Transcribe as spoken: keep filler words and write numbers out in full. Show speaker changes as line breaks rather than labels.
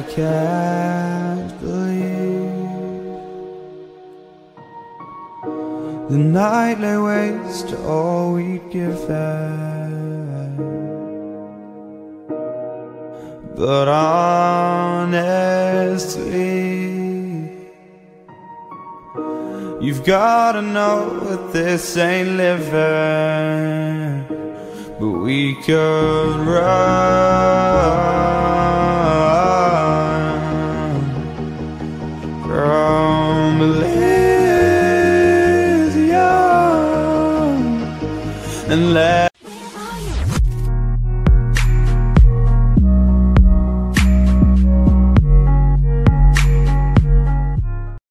can't believe the night lay waste to all we'd given. But honestly, you've gotta know that this ain't living. But we could run